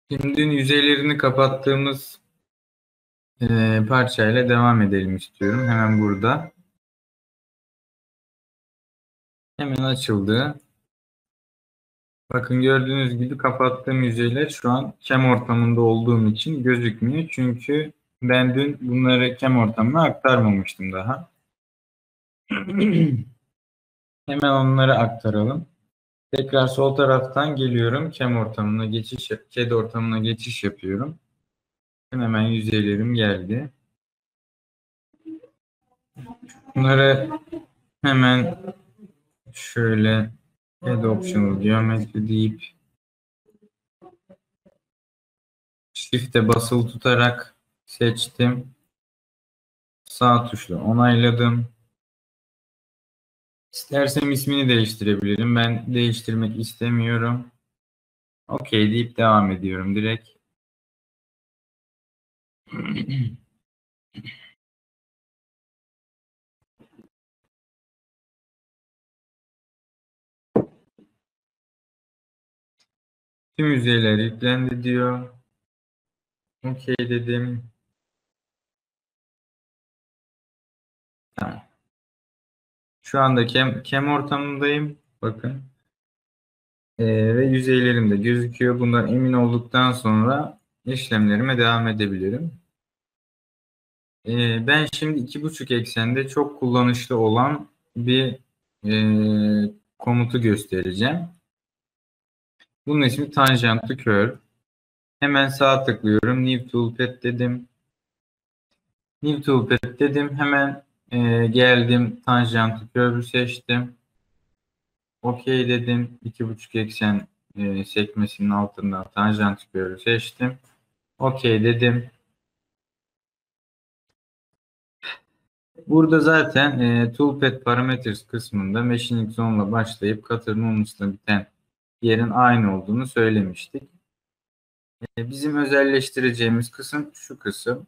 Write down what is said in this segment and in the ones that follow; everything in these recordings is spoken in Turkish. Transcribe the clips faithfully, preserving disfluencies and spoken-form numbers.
Şimdi yüzeylerini kapattığımız e, parçayla devam edelim istiyorum. Hemen burada. Hemen açıldı. Bakın gördüğünüz gibi kapattığım yüzeyler şu an kem ortamında olduğum için gözükmüyor. Çünkü ben dün bunları kem ortamına aktarmamıştım daha. Hemen onları aktaralım. Tekrar sol taraftan geliyorum. Kem ortamına geçiş, C A D ortamına geçiş yapıyorum. Hemen yüzeylerim geldi. Bunları hemen şöyle Add Optional Geometry deyip Shift'e basılı tutarak seçtim. Sağ tuşla onayladım. İstersem ismini değiştirebilirim. Ben değiştirmek istemiyorum. OK deyip devam ediyorum direkt. Tüm yüzeyler yüklendi diyor. OK dedim. Tamam. Şu anda kem, kem ortamındayım. Bakın. Ee, ve yüzeylerim de gözüküyor. Bundan emin olduktan sonra işlemlerime devam edebilirim. Ee, ben şimdi iki buçuk eksende çok kullanışlı olan bir e, komutu göstereceğim. Bunun ismi Tangent to Curve. Hemen sağ tıklıyorum. New Toolpath dedim. New Toolpath dedim. Hemen e, geldim. Tangent to Curve'ü seçtim. OK dedim. iki buçuk eksen e, sekmesinin altından Tangent to Curve'ü seçtim. OK dedim. Burada zaten e, Toolpath Parameters kısmında Machining Zone'la başlayıp Cutter Movements'la biten yerin aynı olduğunu söylemiştik. E, bizim özelleştireceğimiz kısım şu kısım.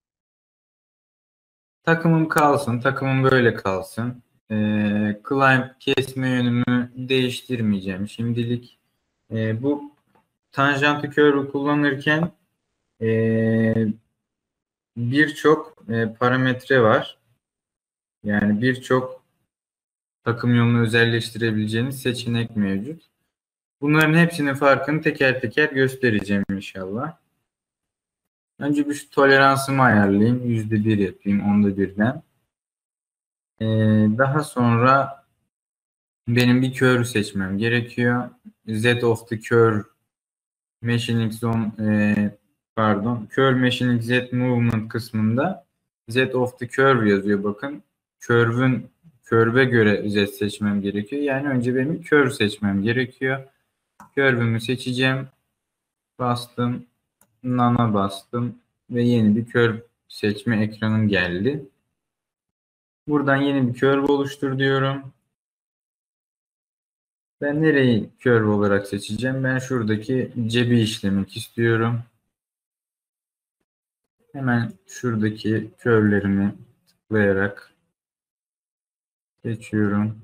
Takımım kalsın, takımım böyle kalsın. E, climb kesme yönümü değiştirmeyeceğim. Şimdilik e, bu Tangent Curve'ü kullanırken e, birçok e, parametre var. Yani birçok takım yolunu özelleştirebileceğiniz seçenek mevcut. Bunların hepsinin farkını teker teker göstereceğim inşallah. Önce bir şu toleransımı ayarlayayım. yüzde bir yapayım onda birden. Ee, daha sonra benim bir curve seçmem gerekiyor. Z of the curve machining zone e, pardon curve machining Z movement kısmında Z of the curve yazıyor bakın. Curve'ün curve'e göre Z seçmem gerekiyor. Yani önce benim curve seçmem gerekiyor. Curve'ümü seçeceğim. Bastım. None'a bastım. Ve yeni bir curve seçme ekranım geldi. Buradan yeni bir curve oluştur diyorum. Ben nereyi curve olarak seçeceğim? Ben şuradaki cebi işlemek istiyorum. Hemen şuradaki curve'lerimi tıklayarak seçiyorum.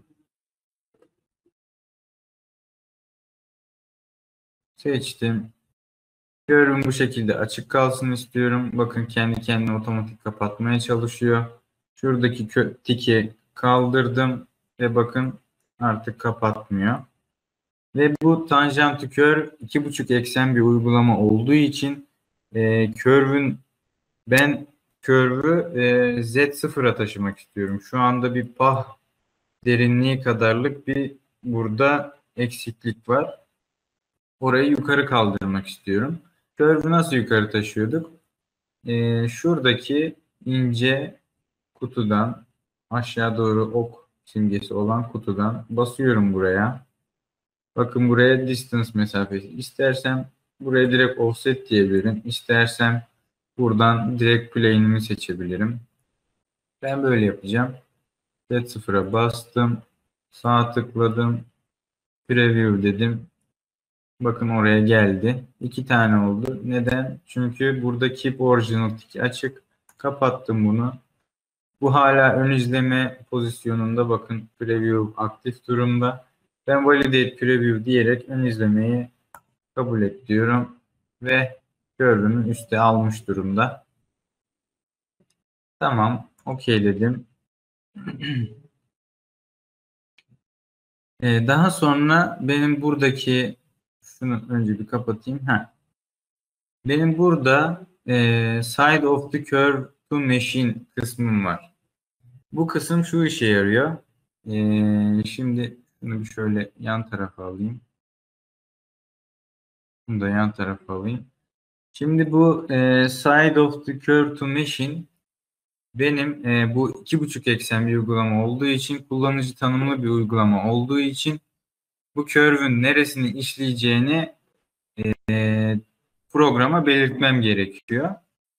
Seçtim. Curve'üm bu şekilde açık kalsın istiyorum. Bakın kendi kendine otomatik kapatmaya çalışıyor. Şuradaki tiki kaldırdım ve bakın artık kapatmıyor. Ve bu Tangent to Curve iki buçuk eksen bir uygulama olduğu için e, Curve'ün ben Curve'ü e, Z sıfıra taşımak istiyorum. Şu anda bir pah derinliği kadarlık bir burada eksiklik var. Orayı yukarı kaldırmak istiyorum. Curve'ü nasıl yukarı taşıyorduk? E, şuradaki ince kutudan aşağı doğru ok simgesi olan kutudan basıyorum buraya. Bakın buraya distance mesafesi. İstersem buraya direkt offset diyebilirim. İstersem buradan direkt plane'imi seçebilirim. Ben böyle yapacağım. Set sıfıra bastım. Sağ tıkladım. Preview dedim. Bakın oraya geldi. İki tane oldu. Neden? Çünkü burada Keep Original Tick açık. Kapattım bunu. Bu hala ön izleme pozisyonunda. Bakın Preview aktif durumda. Ben Validate Preview diyerek ön izlemeyi kabul et diyorum. ve curve'ünü üste almış durumda. Tamam. Okey dedim. Ee, daha sonra benim buradaki şunu önce bir kapatayım. Heh. Benim burada e, side of the curve to machine kısmım var. Bu kısım şu işe yarıyor. E, şimdi şunu bir şöyle yan tarafa alayım. Bunu da yan tarafa alayım. Şimdi bu e, side of the curve to machine benim e, bu iki buçuk eksen bir uygulama olduğu için, kullanıcı tanımlı bir uygulama olduğu için bu curve'ün neresini işleyeceğini e, programa belirtmem gerekiyor.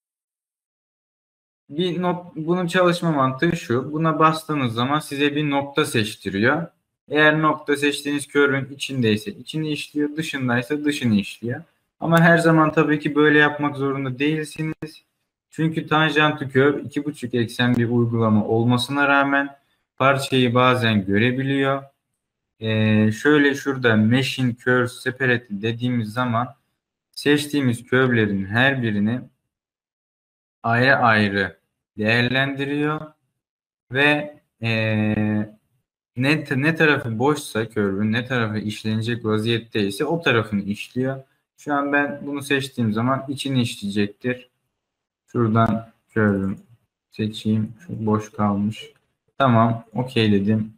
Bir not, bunun çalışma mantığı şu. Buna bastığınız zaman size bir nokta seçtiriyor. Eğer nokta seçtiğiniz curve'ün içindeyse içini işliyor, dışındaysa dışını işliyor. Ama her zaman tabii ki böyle yapmak zorunda değilsiniz. Çünkü tangent curve iki buçuk eksen bir uygulama olmasına rağmen parçayı bazen görebiliyor. Ee, şöyle şurada machine curve separate dediğimiz zaman seçtiğimiz curve'lerin her birini ayrı ayrı değerlendiriyor ve ee, ne, ne tarafı boşsa curve'ün ne tarafı işlenecek vaziyetteyse o tarafını işliyor. Şu an ben bunu seçtiğim zaman içini işleyecektir. Şuradan curve'üm seçeyim. Şu boş kalmış. Tamam. Okey dedim.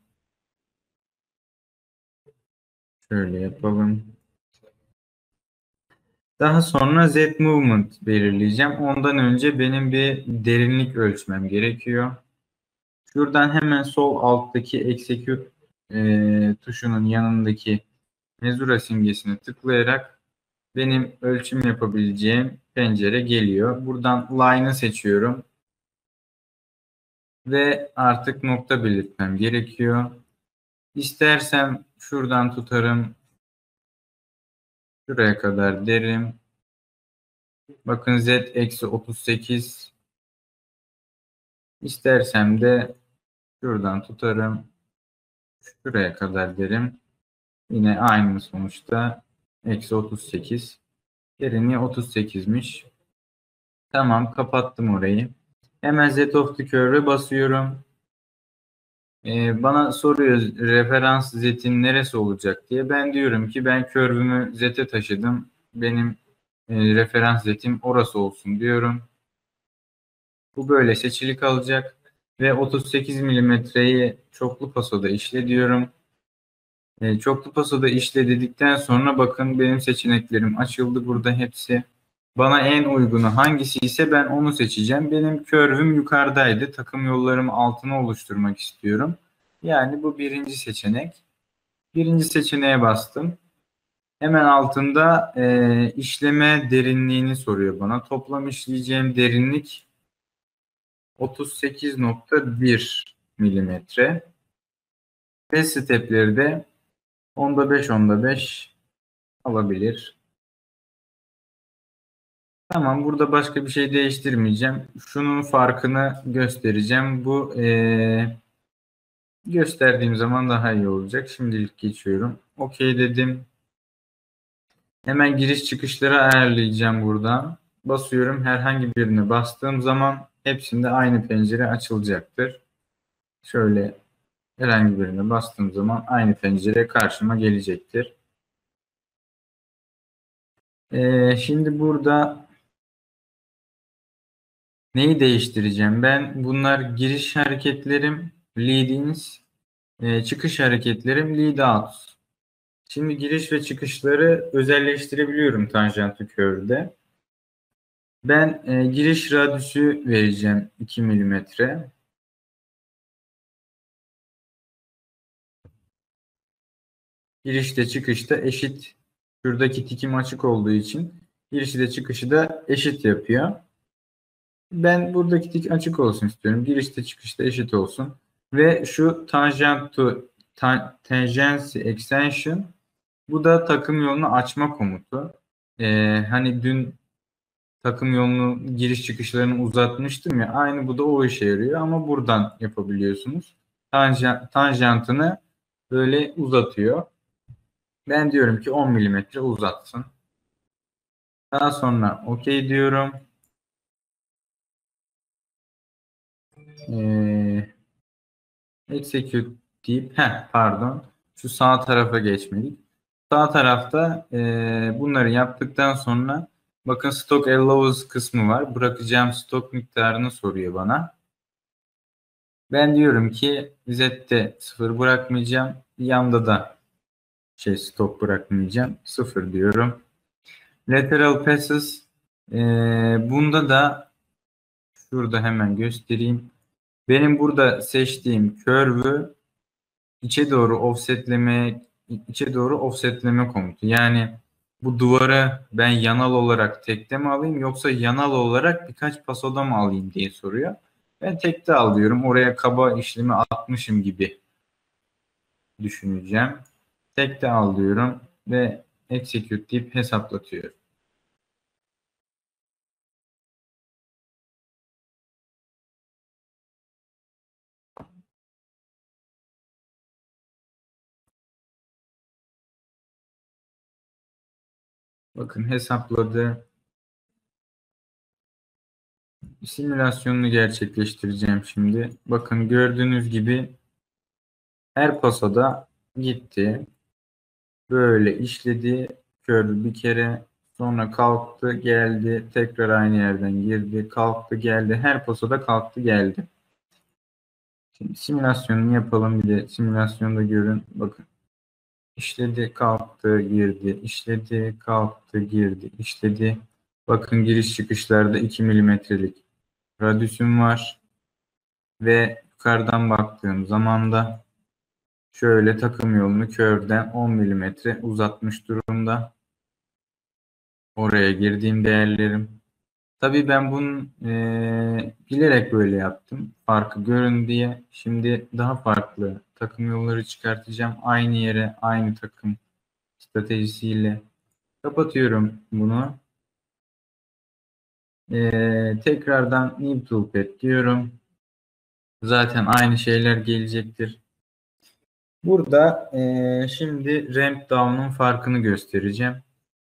Şöyle yapalım. Daha sonra Z movement belirleyeceğim. Ondan önce benim bir derinlik ölçmem gerekiyor. Şuradan hemen sol alttaki execute e, tuşunun yanındaki mezura simgesine tıklayarak benim ölçüm yapabileceğim pencere geliyor. Buradan line'ı seçiyorum ve artık nokta belirtmem gerekiyor. İstersem şuradan tutarım, şuraya kadar derim. Bakın Z eksi otuz sekiz. İstersem de şuradan tutarım, şuraya kadar derim. Yine aynı sonuçta eksi otuz sekiz. Derinliği otuz sekizmiş. Tamam, kapattım orayı. Hemen Z of the curve'e basıyorum. Ee, bana soruyor referans Z'in neresi olacak diye. Ben diyorum ki ben curve'ümü Z'e taşıdım. Benim e, referans Z'im orası olsun diyorum. Bu böyle seçili kalacak. Ve otuz sekiz milimetreyi çoklu pasoda işle diyorum. E, çoklu pasoda işle dedikten sonra bakın benim seçeneklerim açıldı burada hepsi. Bana en uygunu hangisi ise ben onu seçeceğim. Benim curve'üm yukarıdaydı. Takım yollarımı altına oluşturmak istiyorum. Yani bu birinci seçenek. Birinci seçeneğe bastım. Hemen altında e, işleme derinliğini soruyor bana. Toplam işleyeceğim derinlik otuz sekiz nokta bir milimetre. Ve stepleri de onda beş onda beş alabilir. Tamam, burada başka bir şey değiştirmeyeceğim. Şunun farkını göstereceğim. Bu e, gösterdiğim zaman daha iyi olacak. Şimdilik geçiyorum. Okey dedim. Hemen giriş çıkışları ayarlayacağım buradan. Basıyorum. Herhangi birine bastığım zaman hepsinde aynı pencere açılacaktır. Şöyle herhangi birine bastığım zaman aynı pencere karşıma gelecektir. Ee, şimdi burada neyi değiştireceğim? Ben bunlar giriş hareketlerim lead ins, e, çıkış hareketlerim lead out. Şimdi giriş ve çıkışları özelleştirebiliyorum tangent curve'de. Ben e, giriş radyüsü vereceğim iki milimetre. Girişte çıkışta eşit. Şuradaki tikim açık olduğu için girişi de çıkışı da eşit yapıyor. Ben buradaki tik açık olsun istiyorum. Girişte çıkışta eşit olsun. Ve şu tangent to ta, tangency extension, bu da takım yolunu açma komutu. Ee, hani dün takım yolunu giriş çıkışlarını uzatmıştım ya. Aynı bu da o işe yarıyor ama buradan yapabiliyorsunuz. Tanjant, tanjantını böyle uzatıyor. Ben diyorum ki on milimetre uzatsın. Daha sonra OK diyorum. Ee, execute deyip heh, pardon. Şu sağ tarafa geçmedik. Sağ tarafta e, bunları yaptıktan sonra bakın stock allowance kısmı var. Bırakacağım stok miktarını soruyor bana. Ben diyorum ki Z'de sıfır bırakmayacağım. Yanda da şey stok bırakmayacağım. Sıfır diyorum. Lateral passes e, bunda da şurada hemen göstereyim. Benim burada seçtiğim curve'ü içe doğru offsetleme içe doğru offsetleme komutu. Yani bu duvarı ben yanal olarak tekte mi alayım yoksa yanal olarak birkaç pasoda mı alayım diye soruyor. Ben tekte alıyorum. Oraya kaba işlemi atmışım gibi düşüneceğim. Tekte al diyorum ve execute deyip hesaplatıyorum. Bakın hesapladı. Simülasyonunu gerçekleştireceğim şimdi. Bakın gördüğünüz gibi her pasoda gitti. Böyle işledi. Kör bir kere sonra kalktı geldi. Tekrar aynı yerden girdi. Kalktı geldi. Her pasoda kalktı geldi. Şimdi simülasyonunu yapalım. Bir de simülasyonda görün. Bakın. İşledi, kalktı, girdi. İşledi, kalktı, girdi. İşledi. Bakın giriş çıkışlarda iki milimetrelik radyüsüm var. Ve yukarıdan baktığım zaman da şöyle takım yolunu körden on milimetre uzatmış durumda. Oraya girdiğim değerlerim. Tabii ben bunu e, bilerek böyle yaptım. Farkı görün diye. Şimdi daha farklı takım yolları çıkartacağım. Aynı yere aynı takım stratejisiyle kapatıyorum bunu. E, tekrardan new toolpath diyorum. Zaten aynı şeyler gelecektir. Burada e, şimdi ramp down'un farkını göstereceğim.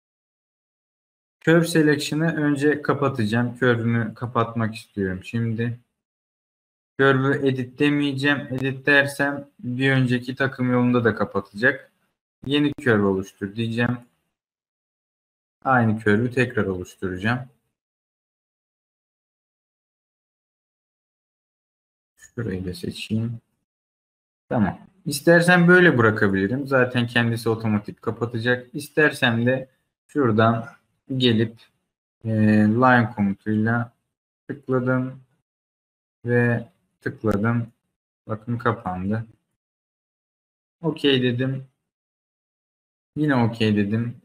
Curve selection'ı önce kapatacağım. Curve'ünü kapatmak istiyorum şimdi. Curve'ü edit demeyeceğim. Edit dersem bir önceki takım yolunda da kapatacak. Yeni curve oluştur diyeceğim. Aynı curve'ü tekrar oluşturacağım. Şurayı da seçeyim. Tamam. İstersen böyle bırakabilirim. Zaten kendisi otomatik kapatacak. İstersem de şuradan gelip e, line komutuyla tıkladım ve tıkladım. Bakın kapandı. OK dedim. Yine OK dedim.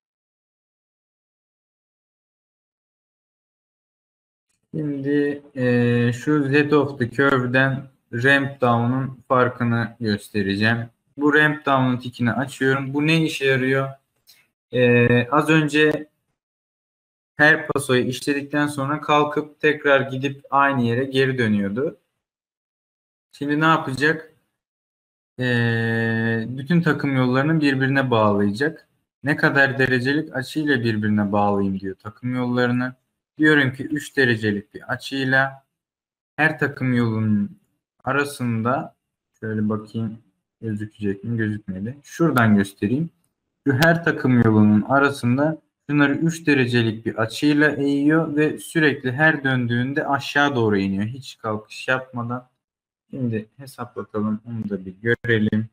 Şimdi e, şu Z of the Curve'den ramp down'un farkını göstereceğim. Bu ramp down'un tikini açıyorum. Bu ne işe yarıyor? E, az önce her pasoyu işledikten sonra kalkıp tekrar gidip aynı yere geri dönüyordu. Şimdi ne yapacak? E, bütün takım yollarını birbirine bağlayacak. Ne kadar derecelik açıyla birbirine bağlayayım diyor takım yollarını. Diyorum ki üç derecelik bir açıyla her takım yolunun arasında şöyle bakayım gözükecek mi gözükmedi. Şuradan göstereyim. Şu her takım yolunun arasında şunları üç derecelik bir açıyla eğiyor ve sürekli her döndüğünde aşağı doğru iniyor. Hiç kalkış yapmadan. Şimdi hesaplatalım. Onu da bir görelim.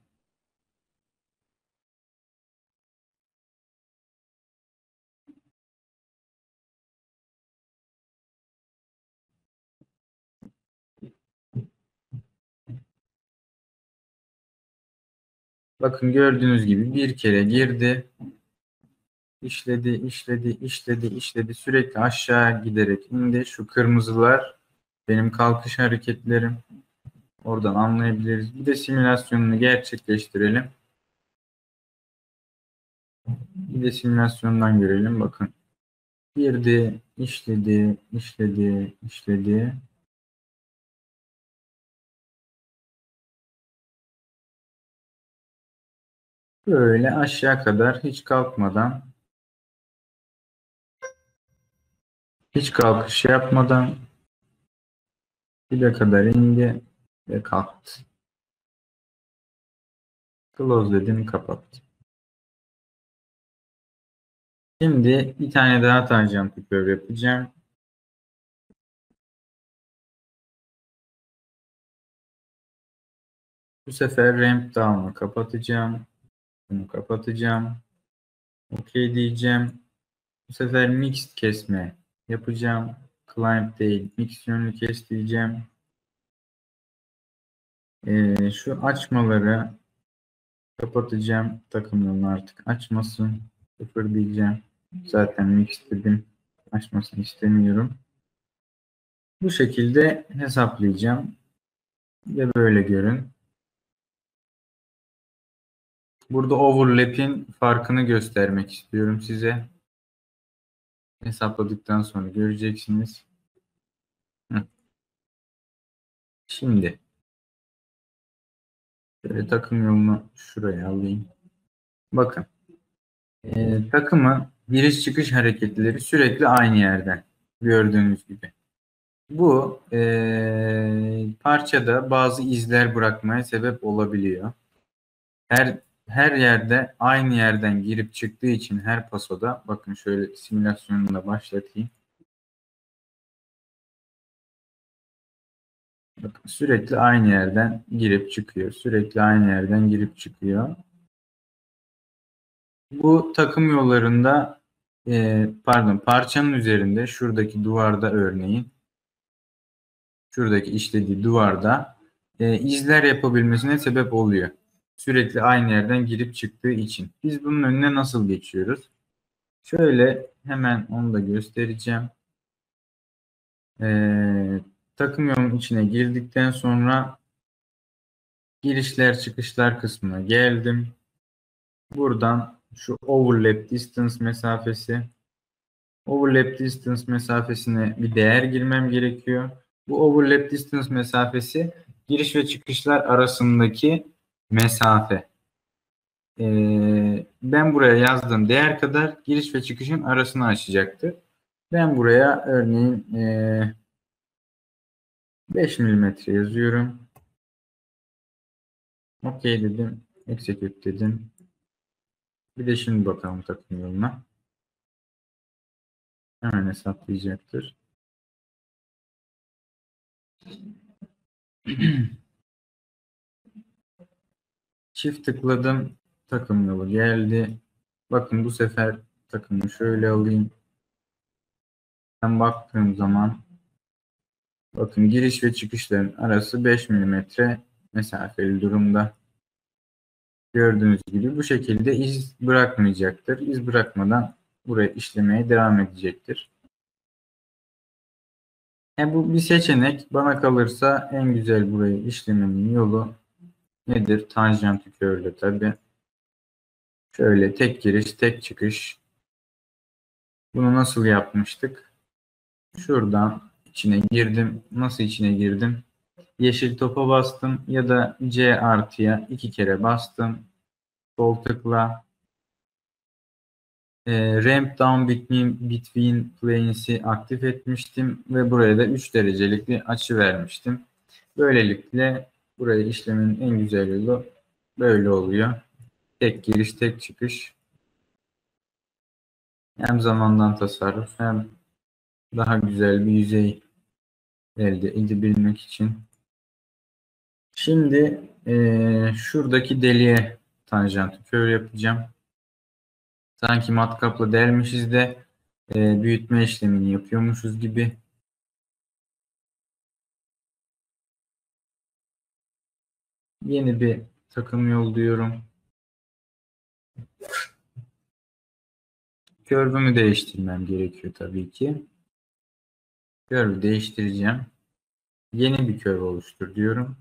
Bakın gördüğünüz gibi bir kere girdi. İşledi, işledi, işledi, işledi. Sürekli aşağı giderek indi. Şu kırmızılar benim kalkış hareketlerim. Oradan anlayabiliriz. Bir de simülasyonunu gerçekleştirelim. Bir de simülasyondan görelim. Bakın. Girdi, işledi, işledi, işledi. Böyle aşağı kadar hiç kalkmadan Hiç kalkış yapmadan dibe kadar indi ve kalktı. Close dedim, kapattım. Şimdi bir tane daha tanjant curve yapacağım. Bu sefer ramp down'u kapatacağım. Bunu kapatacağım. OK diyeceğim. Bu sefer mixed kesme yapacağım. Climb değil, mix yönlü kes diyeceğim. Ee, şu açmaları kapatacağım. Takım yolunu artık açmasın. Sıfır diyeceğim. Zaten mix dedim. Açmasını istemiyorum. Bu şekilde hesaplayacağım. Ve böyle görün. Burada overlap'in farkını göstermek istiyorum size. Hesapladıktan sonra göreceksiniz. Hı. Şimdi böyle takım yolunu şuraya alayım. Bakın. E, takımın giriş çıkış hareketleri sürekli aynı yerden. Gördüğünüz gibi. Bu e, parçada bazı izler bırakmaya sebep olabiliyor. Her her yerde aynı yerden girip çıktığı için her pasoda, bakın şöyle simülasyonunu da başlatayım. Bakın sürekli aynı yerden girip çıkıyor. Sürekli aynı yerden girip çıkıyor. Bu takım yollarında e, pardon parçanın üzerinde şuradaki duvarda örneğin şuradaki işlediği duvarda e, izler yapabilmesine sebep oluyor. Sürekli aynı yerden girip çıktığı için. Biz bunun önüne nasıl geçiyoruz? Şöyle hemen onu da göstereceğim. E, takım yolunun içine girdikten sonra girişler çıkışlar kısmına geldim. Buradan şu overlap distance mesafesi, overlap distance mesafesine bir değer girmem gerekiyor. Bu overlap distance mesafesi giriş ve çıkışlar arasındaki mesafe. Ee, ben buraya yazdığım değer kadar giriş ve çıkışın arasını açacaktır. Ben buraya örneğin e, beş milimetre yazıyorum. OK dedim. Execute dedim. Bir de şimdi bakalım takım yoluna. Hemen hesaplayacaktır. Çift tıkladım. Takım yolu geldi. Bakın bu sefer takımı şöyle alayım. Ben baktığım zaman bakın giriş ve çıkışların arası beş milimetre mesafeli durumda. Gördüğünüz gibi bu şekilde iz bırakmayacaktır. İz bırakmadan buraya işlemeye devam edecektir. Yani bu bir seçenek. Bana kalırsa en güzel burayı işlemenin yolu nedir? Tanjant curve'le tabi. Şöyle tek giriş, tek çıkış. Bunu nasıl yapmıştık? Şuradan içine girdim. Nasıl içine girdim? Yeşil topa bastım ya da C artıya iki kere bastım. Sol tıkla. E, ramp down between, between planes'i aktif etmiştim ve buraya da üç derecelik bir açı vermiştim. Böylelikle buraya işlemin en güzel yolu böyle oluyor. Tek giriş, tek çıkış. Hem zamandan tasarruf hem daha güzel bir yüzey elde edebilmek için. Şimdi e, şuradaki deliğe tanjant curve yapacağım. Sanki matkapla delmişiz de e, büyütme işlemini yapıyormuşuz gibi. Yeni bir takım yolluyorum. Curve'ümü değiştirmem gerekiyor tabii ki. Curve'ü değiştireceğim. Yeni bir curve oluştur diyorum.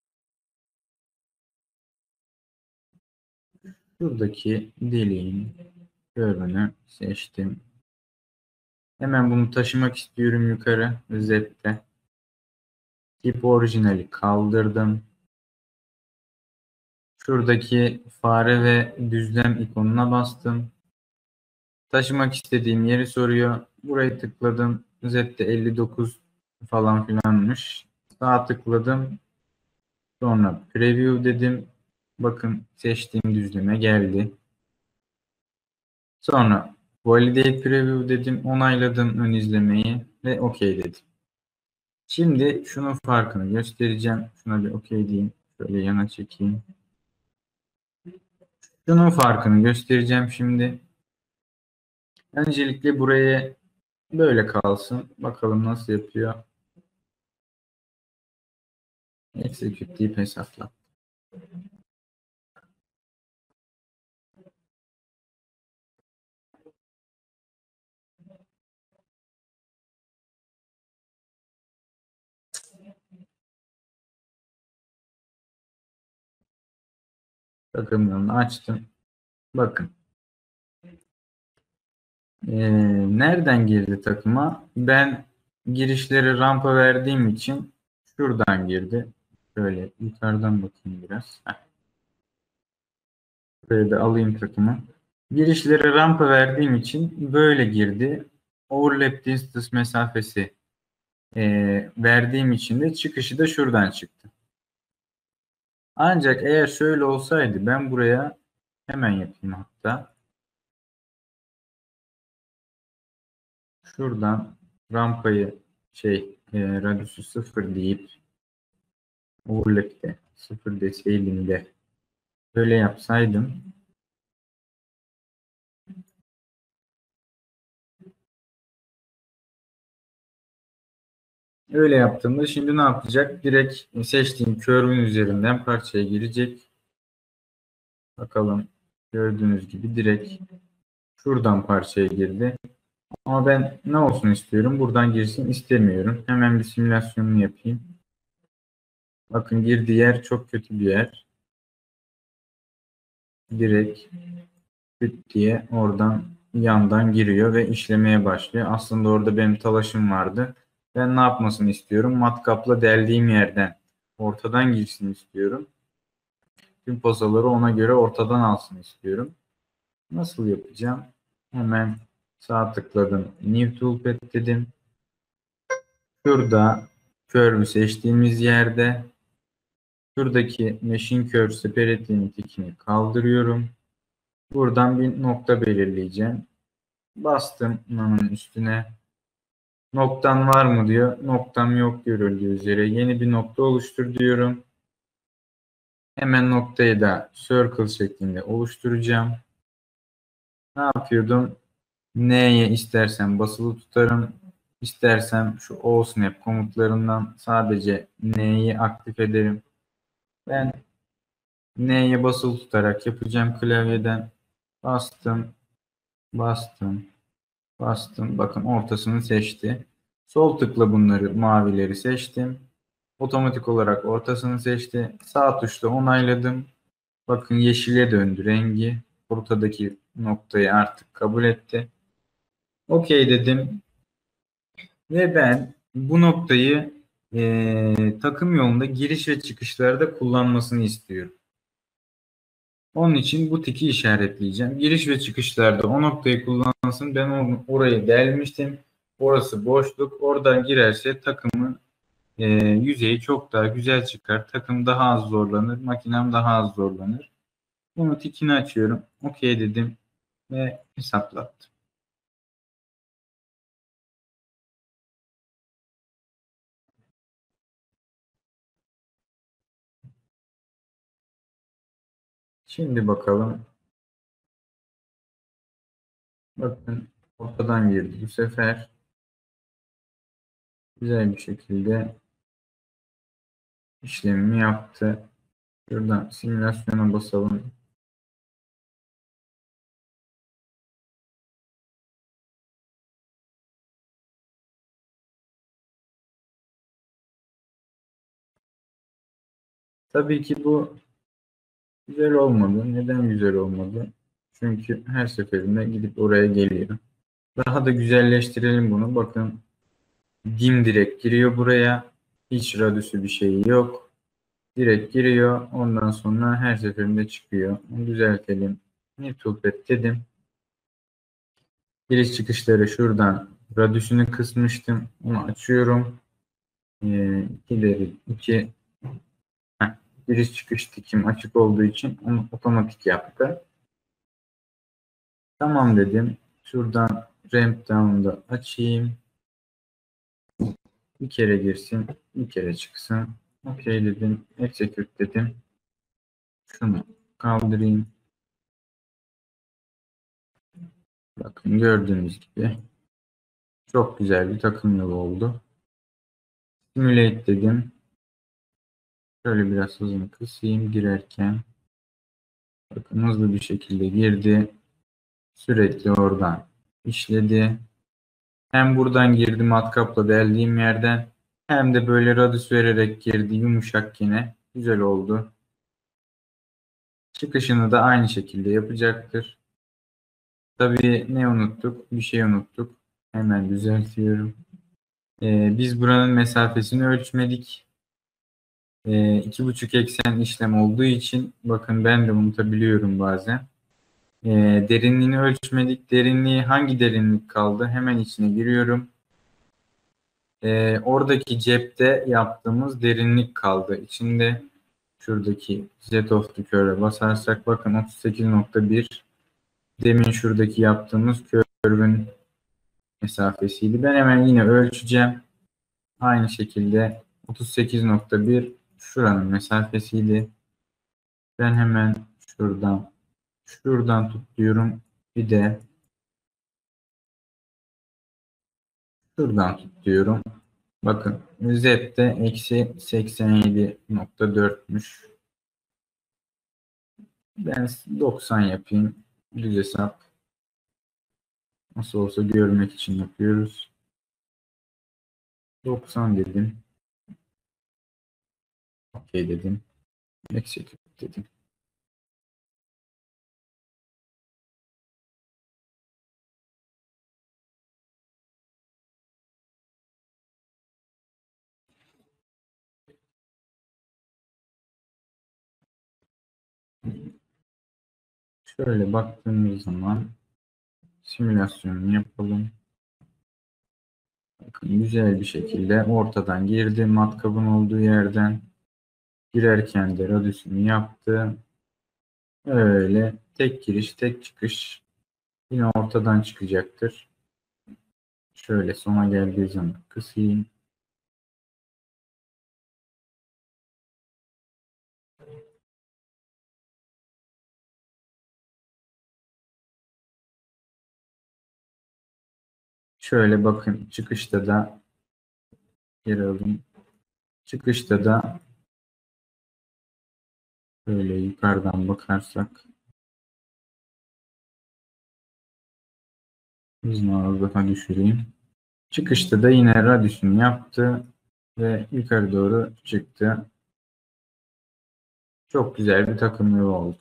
Şuradaki deliğin curve'ünü seçtim. Hemen bunu taşımak istiyorum yukarı. Z'de. Tip orijinali kaldırdım. Şuradaki fare ve düzlem ikonuna bastım. taşımak istediğim yeri soruyor. Burayı tıkladım. Z'de elli dokuz falan filanmış. Sağ tıkladım. Sonra preview dedim. Bakın seçtiğim düzleme geldi. Sonra validate preview dedim. Onayladım ön izlemeyi ve OK dedim. Şimdi şunun farkını göstereceğim. Şuna bir OK diyeyim. Şöyle yana çekeyim. Şunun farkını göstereceğim şimdi. Öncelikle buraya böyle kalsın. Bakalım nasıl yapıyor. Execute deyip hesapla. Takımlarını açtım. Bakın. Ee, nereden girdi takıma? Ben girişleri rampa verdiğim için şuradan girdi. Şöyle yukarıdan bakayım biraz. Heh. Buraya da alayım takımı. Girişleri rampa verdiğim için böyle girdi. Overlap distance mesafesi e, verdiğim için de çıkışı da şuradan çıktı. Ancak eğer şöyle olsaydı ben buraya hemen yapayım hatta. Şuradan rampayı şey e, radyusu sıfır deyip overlap'te sıfır deseydim böyle yapsaydım öyle yaptığımda şimdi ne yapacak? Direkt seçtiğim curve'ün üzerinden parçaya girecek. Bakalım gördüğünüz gibi direkt şuradan parçaya girdi. Ama ben ne olsun istiyorum? Buradan girsin istemiyorum. Hemen bir simülasyonunu yapayım. Bakın girdiği yer çok kötü bir yer. Direkt küt diye oradan yandan giriyor ve işlemeye başlıyor. Aslında orada benim talaşım vardı. Ben ne yapmasını istiyorum? Matkapla deldiğim yerden ortadan girsin istiyorum. Tüm posaları ona göre ortadan alsın istiyorum. Nasıl yapacağım? Hemen sağ tıkladım. New Toolpath dedim. Şurada curve'ü seçtiğimiz yerde şuradaki Machine Curve Separate Limit'ini kaldırıyorum. Buradan bir nokta belirleyeceğim. Bastım bunun üstüne. Noktan var mı diyor. Noktam yok görüldüğü üzere. Yeni bir nokta oluştur diyorum. Hemen noktayı da circle şeklinde oluşturacağım. Ne yapıyordum? N'ye istersen basılı tutarım. İstersem şu OSNAP komutlarından sadece N'yi aktif ederim. Ben N'ye basılı tutarak yapacağım klavyeden. Bastım, bastım, bastım. Bakın ortasını seçti. Sol tıkla bunları mavileri seçtim. Otomatik olarak ortasını seçti. Sağ tuşla onayladım. Bakın yeşile döndü rengi. Ortadaki noktayı artık kabul etti. OK dedim. Ve ben bu noktayı e, takım yolunda giriş ve çıkışlarda kullanmasını istiyorum. Onun için bu tiki işaretleyeceğim. Giriş ve çıkışlarda o noktayı kullansın. Ben onu orayı delmiştim. Orası boşluk. Oradan girerse takımın e, yüzeyi çok daha güzel çıkar. Takım daha az zorlanır. Makinem daha az zorlanır. Bunu tikini açıyorum. OK dedim ve hesaplattım. Şimdi bakalım. Bakın ortadan girdi. Bu sefer güzel bir şekilde işlemimi yaptı. Şuradan simülasyona basalım. Tabii ki bu güzel olmadı. Neden güzel olmadı? Çünkü her seferinde gidip oraya geliyor. Daha da güzelleştirelim bunu. Bakın dim direkt giriyor buraya. Hiç radüsü bir şey yok. Direkt giriyor. Ondan sonra her seferinde çıkıyor. Düzeltelim. New Toolpath dedim. Giriş çıkışları şuradan radyüsünü kısmıştım. Onu açıyorum. Ee, ileri iki. Heh, giriş çıkış tikim açık olduğu için onu otomatik yaptı. Tamam dedim. Şuradan ramp down'da açayım. Bir kere girsin, bir kere çıksın. Okey dedim. Execute dedim. Şunu kaldırayım. Bakın gördüğünüz gibi çok güzel bir takım yolu oldu. Simulate dedim. Şöyle biraz hızını kısayım girerken. Bakın hızlı bir şekilde girdi. Sürekli oradan işledi. Hem buradan girdi matkapla deldiğim yerden, hem de böyle radius vererek girdi yumuşak yine. Güzel oldu. Çıkışını da aynı şekilde yapacaktır. Tabii ne unuttuk? Bir şey unuttuk. Hemen düzeltiyorum. Ee, biz buranın mesafesini ölçmedik. Ee, iki buçuk eksen işlem olduğu için bakın ben de unutabiliyorum bazen. Ee, derinliğini ölçmedik. Derinliği hangi derinlik kaldı? Hemen içine giriyorum. Ee, oradaki cepte yaptığımız derinlik kaldı. İçinde şuradaki Z of the curve'e basarsak bakın otuz sekiz nokta bir. Demin şuradaki yaptığımız curve'ün mesafesiydi. Ben hemen yine ölçeceğim. Aynı şekilde otuz sekiz nokta bir şuranın mesafesiydi. Ben hemen şuradan şuradan tutuyorum. Bir de şuradan tutuyorum. Bakın Z'de eksi seksen yedi nokta dörtmüş. Ben doksan yapayım. Düz hesap. Nasıl olsa görmek için yapıyoruz. doksan dedim. Okey dedim. Execute dedim. Şöyle baktığımız zaman simülasyonunu yapalım. Bakın güzel bir şekilde ortadan girdi. Matkabın olduğu yerden girerken de radyüsünü yaptı. Öyle tek giriş tek çıkış yine ortadan çıkacaktır. Şöyle sona geldiği zaman kısayım. Şöyle bakın çıkışta da geri alayım. Çıkışta da böyle yukarıdan bakarsak hızını az daha düşüreyim. Çıkışta da yine radyüsünü yaptı ve yukarı doğru çıktı. Çok güzel bir takım yolu oldu.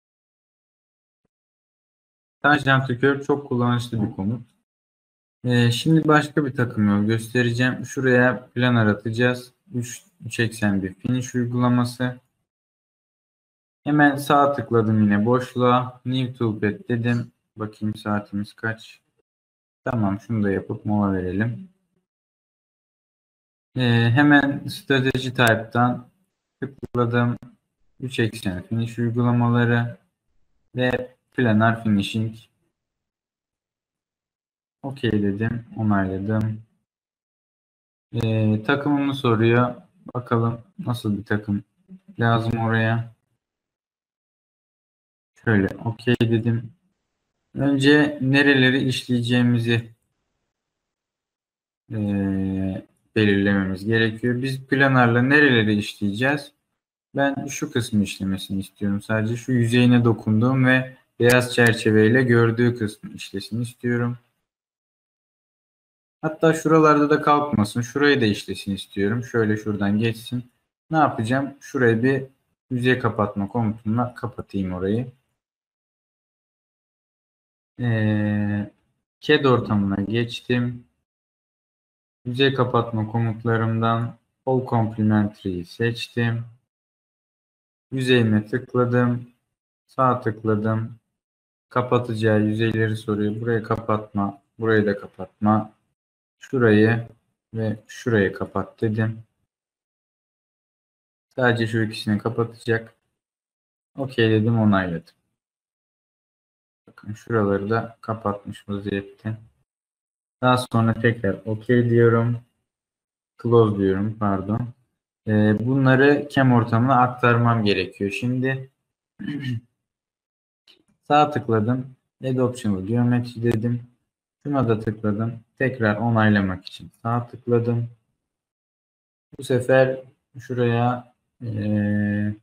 Tanjant curve çok kullanışlı bir komut. Ee, şimdi başka bir takım yol göstereceğim. Şuraya planar atacağız. üç eksen bir finish uygulaması. Hemen sağ tıkladım yine boşluğa. New Toolpad dedim. Bakayım saatimiz kaç. Tamam şunu da yapıp mola verelim. Ee, hemen Strategy Type'dan tıkladım. üç eksen finish uygulamaları ve planar finishing. Okey dedim. Onayladım. Ee, takımımı soruyor. Bakalım nasıl bir takım lazım oraya. Şöyle okey dedim. Önce nereleri işleyeceğimizi ee, belirlememiz gerekiyor. Biz planarla nereleri işleyeceğiz? Ben şu kısmı işlemesini istiyorum. Sadece şu yüzeyine dokunduğum ve beyaz çerçeveyle gördüğü kısmı işlesin istiyorum. Hatta şuralarda da kalkmasın. Şurayı da işlesin istiyorum. Şöyle şuradan geçsin. Ne yapacağım? Şurayı bir yüzey kapatma komutunla kapatayım orayı. Ee, C A D ortamına geçtim. Yüzey kapatma komutlarımdan All Complementary'yi seçtim. Yüzeyime tıkladım. Sağ tıkladım. kapatacağı yüzeyleri soruyor. Burayı kapatma, burayı da kapatma. Şurayı ve şurayı kapat dedim. Sadece şu ikisini kapatacak. Okey dedim, onayladım. Bakın şuraları da kapatmış vaziyette. Daha sonra tekrar okey diyorum. Close diyorum, pardon. Ee, bunları kem ortamına aktarmam gerekiyor. Şimdi sağ tıkladım. Add Optional Geometry dedim. Şuna da tıkladım. Tekrar onaylamak için sağ tıkladım. Bu sefer şuraya ee,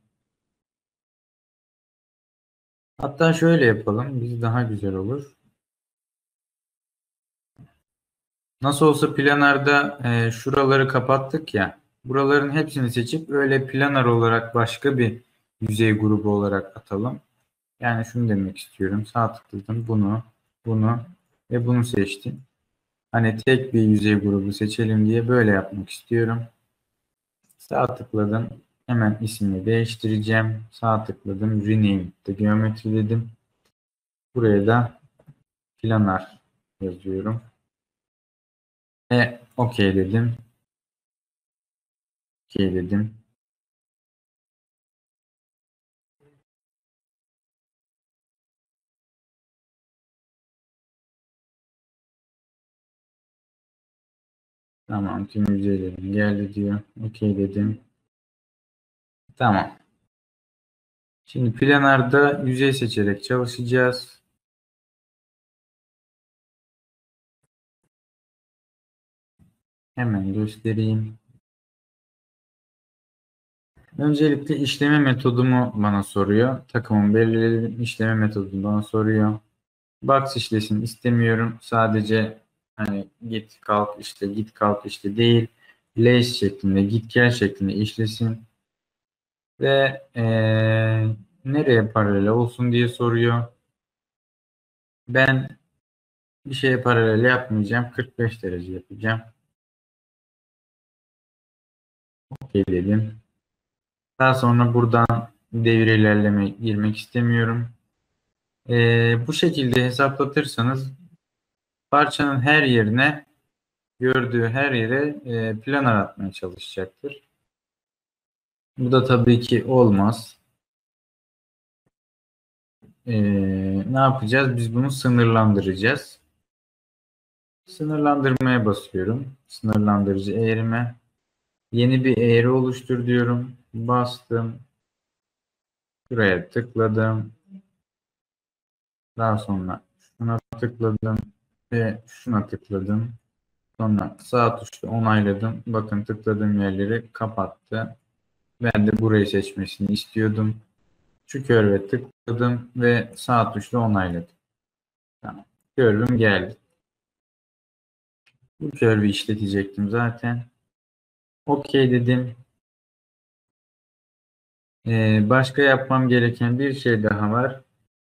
hatta şöyle yapalım. Biz daha güzel olur. Nasıl olsa planlarda e, şuraları kapattık ya. Buraların hepsini seçip öyle planar olarak başka bir yüzey grubu olarak atalım. Yani şunu demek istiyorum. Sağ tıkladım. Bunu, bunu ve bunu seçtim. Hani tek bir yüzey grubu seçelim diye böyle yapmak istiyorum. Sağ tıkladım. Hemen ismini değiştireceğim. Sağ tıkladım. Rename the geometry dedim. Buraya da planar yazıyorum. Ve OK dedim. OK dedim. Tamam, tüm yüzeylerim geldi diyor. OK dedim. Tamam. Şimdi planarda yüzey seçerek çalışacağız. Hemen göstereyim. Öncelikle işleme metodumu bana soruyor. Takımın belirlediğim işleme metodunu bana soruyor. Box işlesin istemiyorum. Sadece hani git kalk işte git kalk işte değil. Lace şeklinde git gel şeklinde işlesin. Ve ee, nereye paralel olsun diye soruyor. Ben bir şeye paralel yapmayacağım. kırk beş derece yapacağım. OK dedim. Daha sonra buradan devir ilerleme girmek istemiyorum. Ee, bu şekilde hesaplatırsanız parçanın her yerine, gördüğü her yere e, planar atmaya çalışacaktır. Bu da tabii ki olmaz. Ee, ne yapacağız? Biz bunu sınırlandıracağız. Sınırlandırmaya basıyorum. Sınırlandırıcı eğrime. Yeni bir eğri oluştur diyorum. Bastım. Buraya tıkladım. Daha sonra şuna tıkladım ve şuna tıkladım. Sonra sağ tuşla onayladım. Bakın tıkladığım yerleri kapattı. Ben de burayı seçmesini istiyordum. Şu curve'e tıkladım ve sağ tuşla onayladım. Tamam. Curve'üm geldi. Bu curve'i işletecektim zaten. OK dedim. Ee, başka yapmam gereken bir şey daha var.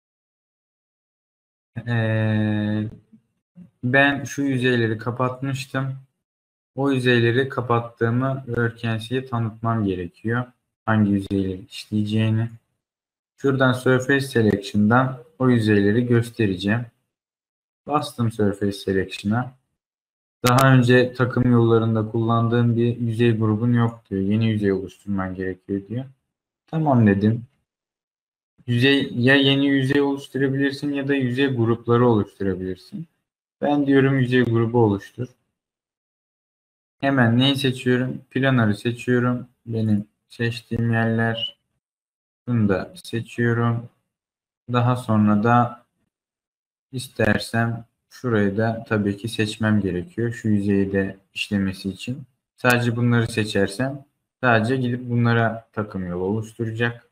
Ee, ben şu yüzeyleri kapatmıştım. O yüzeyleri kapattığımı Workency'ye tanıtmam gerekiyor. Hangi yüzeyleri işleyeceğini. Şuradan Surface Selection'dan o yüzeyleri göstereceğim. Bastım Surface Selection'a. Daha önce takım yollarında kullandığım bir yüzey grubun yok diyor. Yeni yüzey oluşturman gerekiyor diyor. Tamam dedim. Yüzey, ya yeni yüzey oluşturabilirsin ya da yüzey grupları oluşturabilirsin. Ben diyorum yüzey grubu oluştur. Hemen neyi seçiyorum? Planarı seçiyorum. Benim seçtiğim yerler. Bunu da seçiyorum. Daha sonra da istersem şurayı da tabii ki seçmem gerekiyor. Şu yüzeyi de işlemesi için. Sadece bunları seçersem sadece gidip bunlara takım yolu oluşturacak.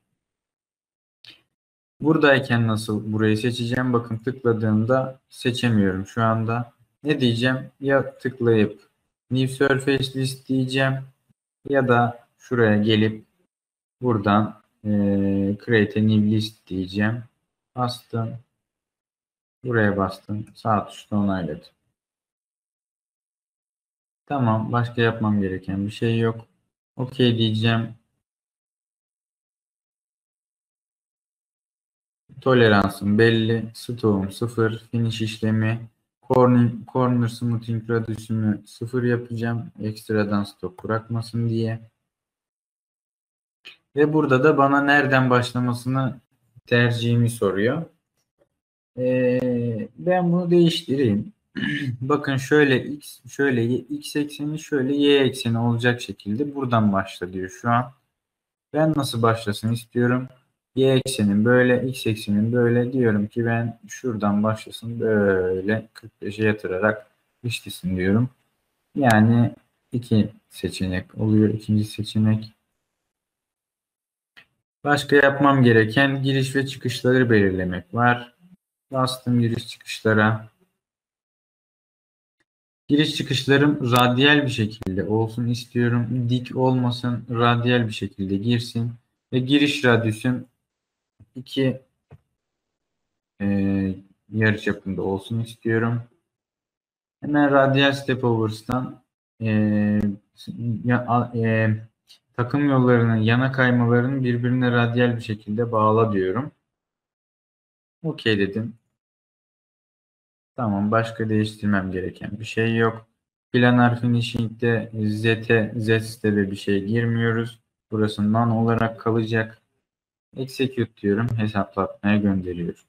Buradayken nasıl burayı seçeceğim? Bakın tıkladığımda seçemiyorum şu anda. Ne diyeceğim? Ya tıklayıp New Surface List diyeceğim ya da şuraya gelip buradan e, Create a New List diyeceğim. Bastım. Buraya bastım. Sağ tuşla onayladım. Tamam. Başka yapmam gereken bir şey yok. OK diyeceğim. Toleransım belli. Stoğum sıfır. Finish işlemi. Corner, corner smoothing radius'ümü sıfır yapacağım. Ekstradan stok bırakmasın diye. Ve burada da bana nereden başlamasını tercihimi soruyor. Ee, ben bunu değiştireyim. Bakın şöyle x şöyle y- x ekseni şöyle y ekseni olacak şekilde buradan başla diyor şu an. Ben nasıl başlasın istiyorum. Y eksenin böyle, x eksenin böyle, diyorum ki ben şuradan başlasın böyle kırk beşe yatırarak işlesin diyorum. Yani iki seçenek oluyor. İkinci seçenek. Başka yapmam gereken giriş ve çıkışları belirlemek var. Bastım giriş çıkışlara. Giriş çıkışlarım radyal bir şekilde olsun istiyorum. Dik olmasın, radyal bir şekilde girsin. Ve giriş radyüsüm iki e, yarıçapında olsun istiyorum. Hemen radyal stepovers'tan e, ya, e, takım yollarının yana kaymalarını birbirine radyal bir şekilde bağla diyorum. Okey dedim. Tamam, başka değiştirmem gereken bir şey yok. Planar finishing'de Z'te Z'de bir şey girmiyoruz. Burası none olarak kalacak. Execute diyorum. Hesaplatmaya gönderiyorum.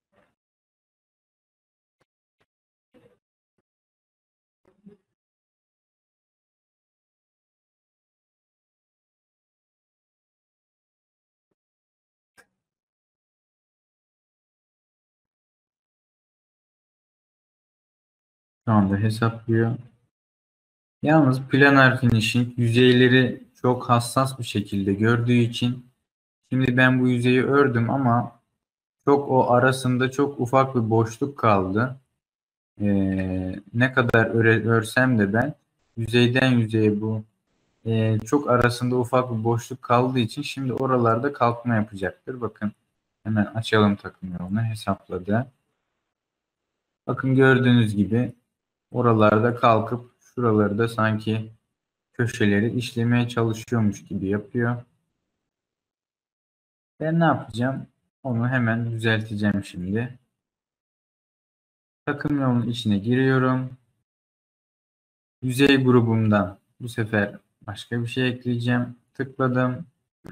Şu anda hesaplıyor. Yalnız planar finishing yüzeyleri çok hassas bir şekilde gördüğü için şimdi ben bu yüzeyi ördüm ama çok o arasında çok ufak bir boşluk kaldı. Ee, ne kadar öre, örsem de ben yüzeyden yüzeye bu e, çok arasında ufak bir boşluk kaldığı için şimdi oralarda kalkma yapacaktır. Bakın hemen açalım takım yolunu, hesapladı. Bakın gördüğünüz gibi oralarda kalkıp şuraları da sanki köşeleri işlemeye çalışıyormuş gibi yapıyor. Ben ne yapacağım? Onu hemen düzelteceğim şimdi. Takım yolunun içine giriyorum. Yüzey grubumdan bu sefer başka bir şey ekleyeceğim. Tıkladım.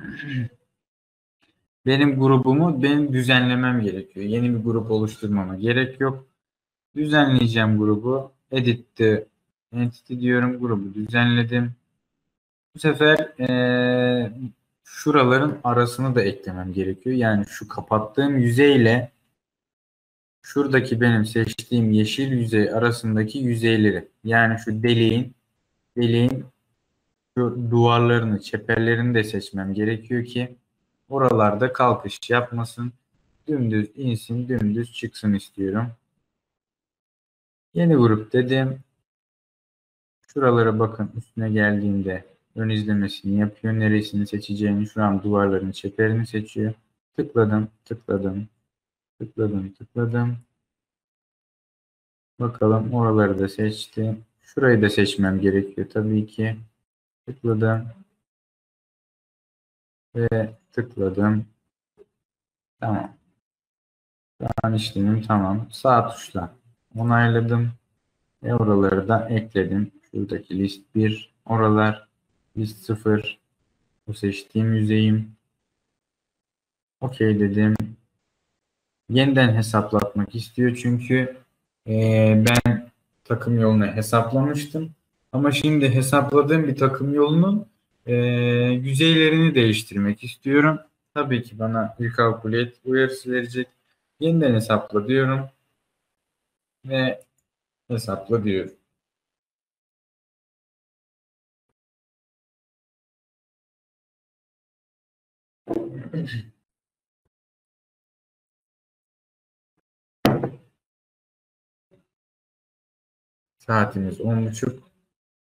Benim grubumu benim düzenlemem gerekiyor. Yeni bir grup oluşturmama gerek yok. Düzenleyeceğim grubu. Edit the entity diyorum. Grubu düzenledim. Bu sefer eee, şuraların arasını da eklemem gerekiyor. Yani şu kapattığım yüzeyle şuradaki benim seçtiğim yeşil yüzey arasındaki yüzeyleri, yani şu deliğin deliğin şu duvarlarını, çeperlerini de seçmem gerekiyor ki oralarda kalkış yapmasın. Dümdüz insin, dümdüz çıksın istiyorum. Yeni grup dedim. Şuralara bakın, üstüne geldiğinde ön izlemesini yapıyor. Neresini seçeceğini, şu an duvarların çeperini seçiyor. Tıkladım, tıkladım, tıkladım, tıkladım. Bakalım, oraları da seçti. Şurayı da seçmem gerekiyor tabii ki. Tıkladım ve tıkladım. Tamam. Şu an işlemim tamam. Sağ tuşla onayladım. Ve oraları da ekledim. Şuradaki list bir. Oralar list sıfır. Bu seçtiğim yüzeyim. Okey dedim. Yeniden hesaplatmak istiyor çünkü e, ben takım yolunu hesaplamıştım. Ama şimdi hesapladığım bir takım yolunun e, yüzeylerini değiştirmek istiyorum. Tabii ki bana recalculate uyarısı verecek. Yeniden hesapla diyorum ve hesapla diyorum. Saatimiz on buçuk.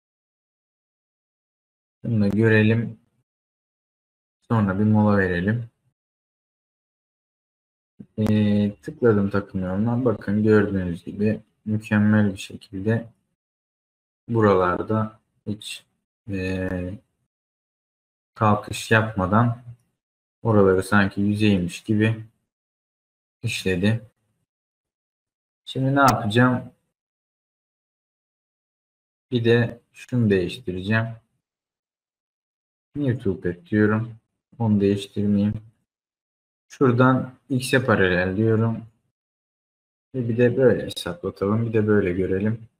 Bunu da görelim. Sonra bir mola verelim. E, tıkladım takım yoluna. Bakın gördüğünüz gibi mükemmel bir şekilde buralarda hiç e, kalkış yapmadan oraları sanki yüzeymiş gibi işledi. Şimdi ne yapacağım? Bir de şunu değiştireceğim. New toolpath diyorum. Onu değiştirmeyeyim. Şuradan x'e paralel diyorum. Ve bir de böyle hesaplatalım. Bir de böyle görelim.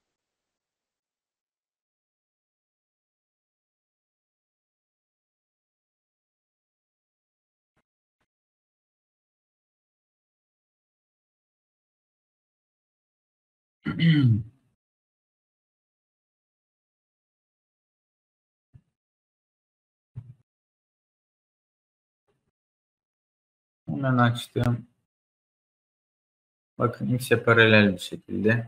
Hemen açtım. Bakın x'e paralel bir şekilde.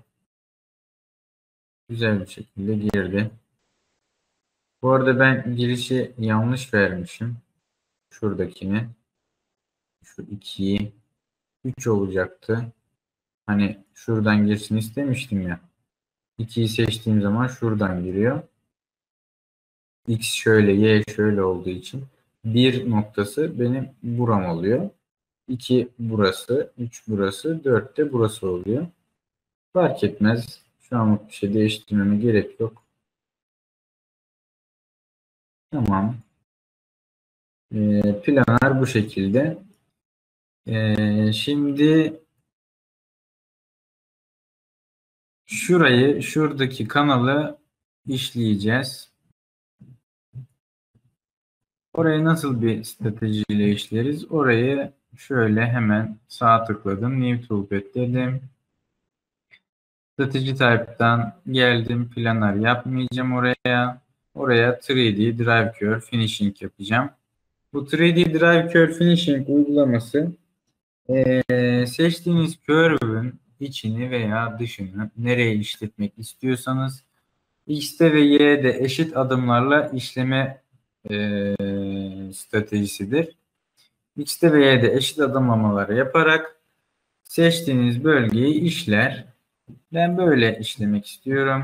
Güzel bir şekilde girdi. Bu arada ben girişi yanlış vermişim. Şuradakini. Şu ikiyi. üç olacaktı. Hani şuradan girsin istemiştim ya. ikiyi seçtiğim zaman şuradan giriyor. X şöyle, Y şöyle olduğu için bir noktası benim buram oluyor. iki burası, üç burası, dört de burası oluyor. Fark etmez. Şu an bir şey değiştirmeme gerek yok. Tamam. Ee, planlar bu şekilde. Ee, şimdi şurayı, şuradaki kanalı işleyeceğiz. Orayı nasıl bir stratejiyle işleriz? Orayı şöyle hemen sağ tıkladım. New Toolpath dedim. Strateji type'dan geldim. Planar yapmayacağım oraya. Oraya üç D Drive Curve Finishing yapacağım. Bu üç D Drive Curve Finishing uygulaması ee, seçtiğiniz curve'ün içini veya dışını nereye işletmek istiyorsanız X'te ve Y'de eşit adımlarla işleme e, stratejisidir. X'te ve Y'de eşit adımlamaları yaparak seçtiğiniz bölgeyi işler. Ben böyle işlemek istiyorum.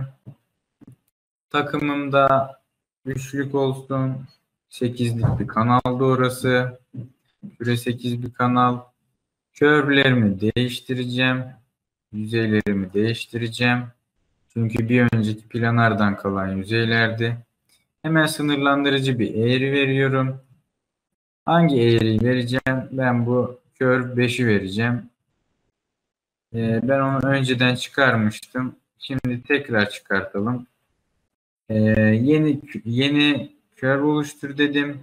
Takımımda üçlük olsun. sekizlik bir kanaldı orası. Küre sekiz bir kanal. Curve'lerimi değiştireceğim. Yüzeylerimi değiştireceğim. Çünkü bir önceki planlardan kalan yüzeylerdi. Hemen sınırlandırıcı bir eğri veriyorum. Hangi eğriyi vereceğim? Ben bu curve beşi vereceğim. Ee, ben onu önceden çıkarmıştım. Şimdi tekrar çıkartalım. Ee, yeni yeni curve oluştur dedim.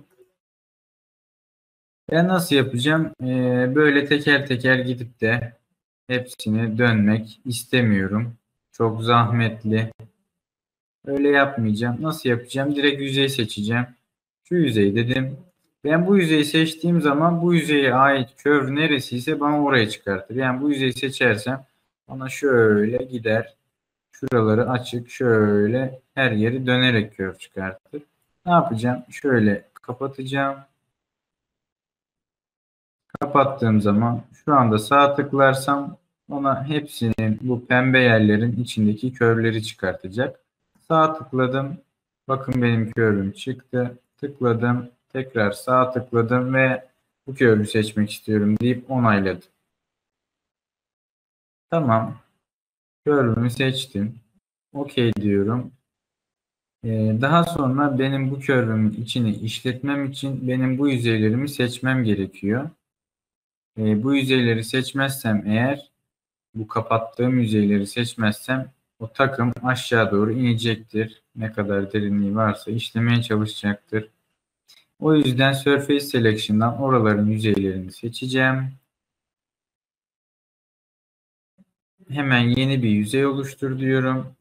Ben nasıl yapacağım? Ee, böyle teker teker gidip de hepsini dönmek istemiyorum. Çok zahmetli. Öyle yapmayacağım. Nasıl yapacağım? Direkt yüzey seçeceğim. Şu yüzey dedim. Ben bu yüzeyi seçtiğim zaman bu yüzeye ait curve neresiyse bana oraya çıkartır. Yani bu yüzeyi seçersem bana şöyle gider. Şuraları açık şöyle her yeri dönerek curve çıkartır. Ne yapacağım? Şöyle kapatacağım. Kapattığım zaman şu anda sağ tıklarsam ona hepsinin bu pembe yerlerin içindeki curve'leri çıkartacak. Sağ tıkladım. Bakın benim curve'üm çıktı. Tıkladım. Tekrar sağ tıkladım ve bu curve'ü seçmek istiyorum deyip onayladım. Tamam. Curve'ümü seçtim. OK diyorum. Ee, daha sonra benim bu curve'ümün içini işletmem için benim bu yüzeylerimi seçmem gerekiyor. Ee, bu yüzeyleri seçmezsem eğer bu kapattığım yüzeyleri seçmezsem o takım aşağı doğru inecektir. Ne kadar derinliği varsa işlemeye çalışacaktır. O yüzden Surface Selection'dan oraların yüzeylerini seçeceğim. Hemen yeni bir yüzey oluştur diyorum.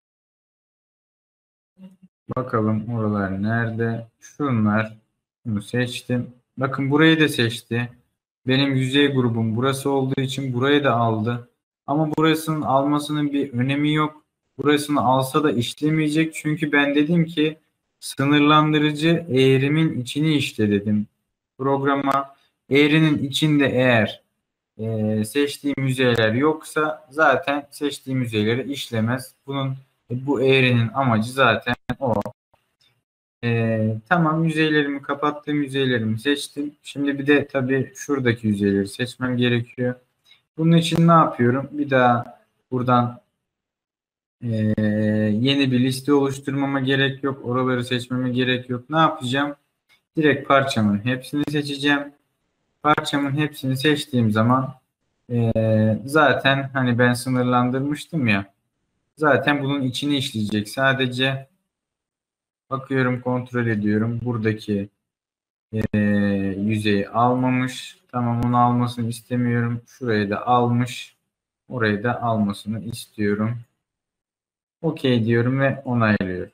Bakalım oralar nerede? Şunlar. Bunu seçtim. Bakın burayı da seçti. Benim yüzey grubum burası olduğu için burayı da aldı. Ama burasının almasının bir önemi yok. Burasını alsa da işlemeyecek. Çünkü ben dedim ki sınırlandırıcı eğrimin içini işle dedim. Programa eğrinin içinde eğer e, seçtiğim yüzeyler yoksa zaten seçtiğim yüzeyleri işlemez. Bunun bu eğrinin amacı zaten o. Ee, tamam, yüzeylerimi kapattım, yüzeylerimi seçtim. Şimdi bir de tabii şuradaki yüzeyleri seçmem gerekiyor. Bunun için ne yapıyorum? Bir daha buradan e, yeni bir liste oluşturmama gerek yok. Oraları seçmeme gerek yok. Ne yapacağım? Direkt parçamın hepsini seçeceğim. Parçamın hepsini seçtiğim zaman e, zaten hani ben sınırlandırmıştım ya. Zaten bunun içine işleyecek. Sadece bakıyorum, kontrol ediyorum. Buradaki e, yüzeyi almamış. Tamam, onu almasını istemiyorum. Şurayı da almış. Orayı da almasını istiyorum. OK diyorum ve onaylıyorum.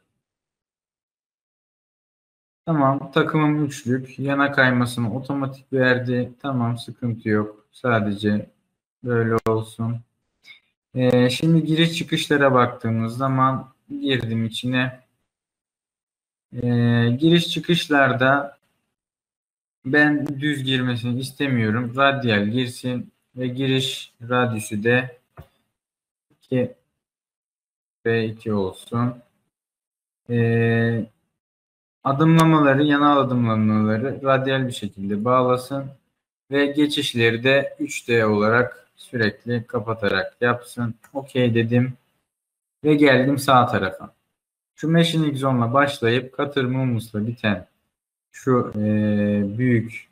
Tamam, takımım üçlük. Yana kaymasını otomatik verdi. Tamam, sıkıntı yok. Sadece böyle olsun. Ee, şimdi giriş çıkışlara baktığımız zaman girdim içine. Ee, giriş çıkışlarda ben düz girmesini istemiyorum. Radyal girsin ve giriş radyüsü de iki ve iki olsun. Ee, adımlamaları, yana adımlamaları radyal bir şekilde bağlasın ve geçişleri de üç D olarak sürekli kapatarak yapsın. OK dedim ve geldim sağ tarafa. Şu Machining Zone'la başlayıp Cutter Movements'la biten şu e, büyük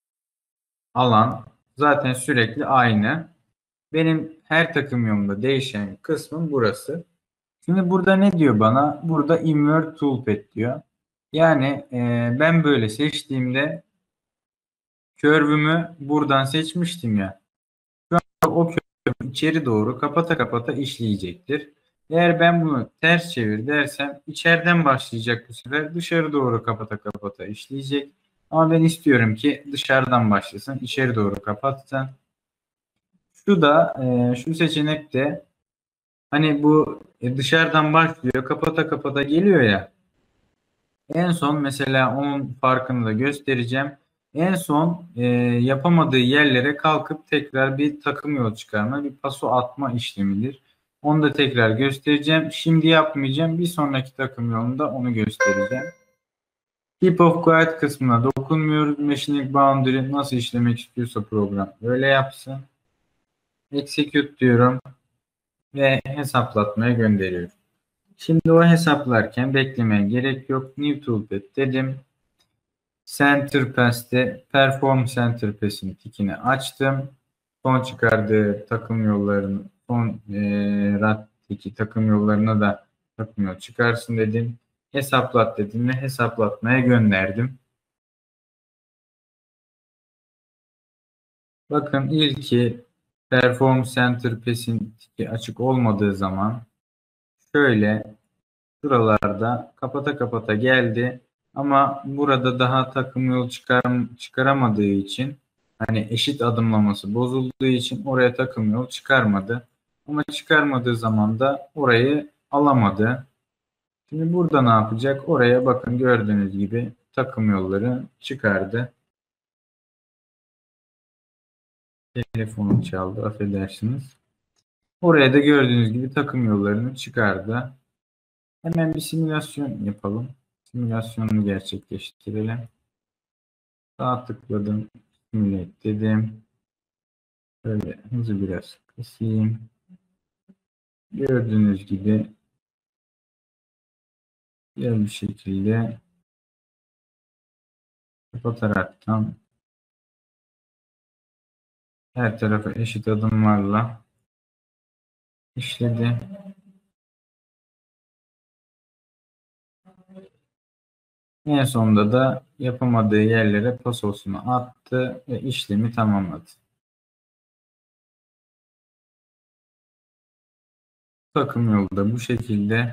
alan zaten sürekli aynı. Benim her takım yolunda değişen kısmım burası. Şimdi burada ne diyor bana? Burada Invert Toolpath diyor. Yani e, ben böyle seçtiğimde curve'ümü buradan seçmiştim ya. Şu an o curve içeri doğru kapata kapata işleyecektir. Eğer ben bunu ters çevir dersem içeriden başlayacak bu sefer, dışarı doğru kapata kapata işleyecek. Ama ben istiyorum ki dışarıdan başlasın, içeri doğru kapatsın. Şu da e, şu seçenek de hani bu e, dışarıdan başlıyor, kapata kapata geliyor ya. En son mesela onun farkını da göstereceğim. En son e, yapamadığı yerlere kalkıp tekrar bir takım yol çıkarma, bir paso atma işlemidir. Onu da tekrar göstereceğim. Şimdi yapmayacağım. Bir sonraki takım yolunda onu göstereceğim. Keep of Guide kısmına dokunmuyoruz. Machining Boundary nasıl işlemek istiyorsa program öyle yapsın. Execute diyorum ve hesaplatmaya gönderiyorum. Şimdi o hesaplarken beklemeye gerek yok. New Toolpath dedim. Center Pass'te Perform Center Pass'in tikini açtım. Son çıkardığı takım yollarını, son e, raddaki takım yollarına da takım yol çıkarsın dedim. Hesaplat dedim ve hesaplatmaya gönderdim. Bakın ilki Perform Center Pass'in tiki açık olmadığı zaman şöyle şuralarda kapata kapata geldi. Ama burada daha takım yol çıkar, çıkaramadığı için, hani eşit adımlaması bozulduğu için oraya takım yol çıkarmadı. Ama çıkarmadığı zaman da orayı alamadı. Şimdi burada ne yapacak? Oraya bakın, gördüğünüz gibi takım yolları çıkardı. Telefonum çaldı, affedersiniz. Oraya da gördüğünüz gibi takım yollarını çıkardı. Hemen bir simülasyon yapalım. Simülasyonunu gerçekleştirelim. Sağ tıkladım. Simulate dedim. Böyle hızlı biraz kısayım. Gördüğünüz gibi güzel bir şekilde kapataraktan her tarafa eşit adımlarla işledi. En sonunda da yapamadığı yerlere pasosunu attı ve işlemi tamamladı. Takım yolu da bu şekilde.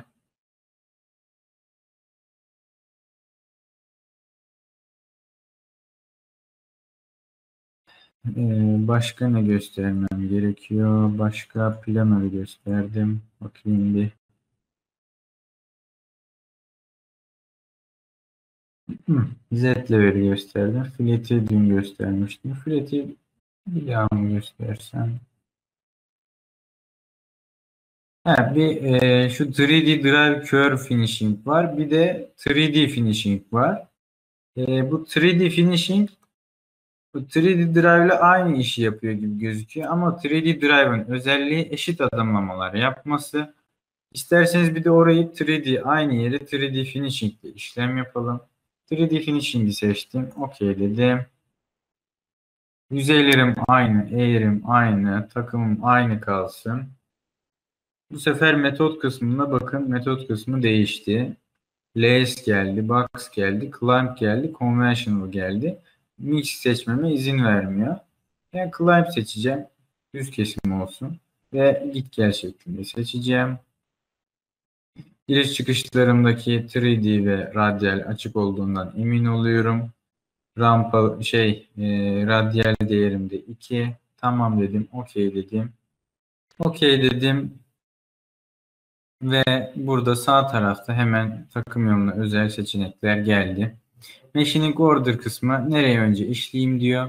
Ee, başka ne göstermem gerekiyor? Başka planörü gösterdim. Bakayım bir. Z-Level'i gösterdim. Flet'i dün göstermiştim. Flet'i bir daha mı göstersem? Ha, bir e, şu üç D Drive Curve Finishing var. Bir de üç D Finishing var. E, bu üç D Finishing bu üç D Drive ile aynı işi yapıyor gibi gözüküyor. Ama üç D Drive'ın özelliği eşit adımlamalar yapması. İsterseniz bir de orayı üç D aynı yere üç D Finishing ile işlem yapalım. üç D Finishing'i seçtim. OK dedim. Yüzeylerim aynı, eğrim aynı, takımım aynı kalsın. Bu sefer metot kısmına bakın. Metot kısmı değişti. Layers geldi, box geldi, clamp geldi, conventional geldi. Mix seçmeme izin vermiyor. Ben clamp seçeceğim. Düz kesim olsun. Ve git gel şeklinde seçeceğim. Giriş çıkışlarımdaki üç D ve radyal açık olduğundan emin oluyorum. Rampa şey e, radyal değerimde iki. Tamam dedim. OK dedim. OK dedim. Ve burada sağ tarafta hemen takım yoluna özel seçenekler geldi. Machining order kısmı nereye önce işleyeyim diyor.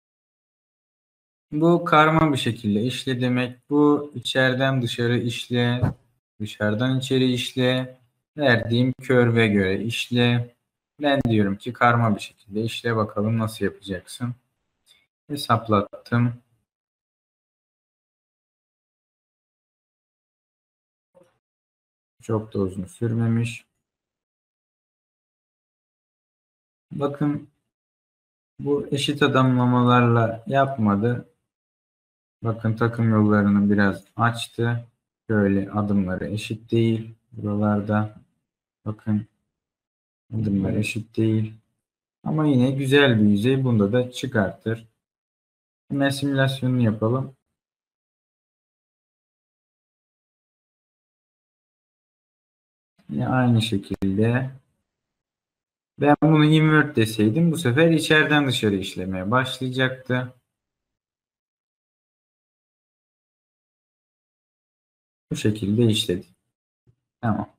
Bu karma bir şekilde işle demek. Bu içeriden dışarı işle, dışarıdan içeri işle, verdiğim curve'e göre işle. Ben diyorum ki karma bir şekilde işle, bakalım nasıl yapacaksın. Hesaplattım. Çok da uzun sürmemiş. Bakın bu eşit adımlamalarla yapmadı. Bakın takım yollarını biraz açtı. Böyle adımları eşit değil. Buralarda bakın adımlar eşit değil. Ama yine güzel bir yüzey. Bunda da çıkartır. Hemen simülasyonunu yapalım. Yine aynı şekilde. Ben bunu invert deseydim bu sefer içeriden dışarı işlemeye başlayacaktı. Bu şekilde işledi. Tamam.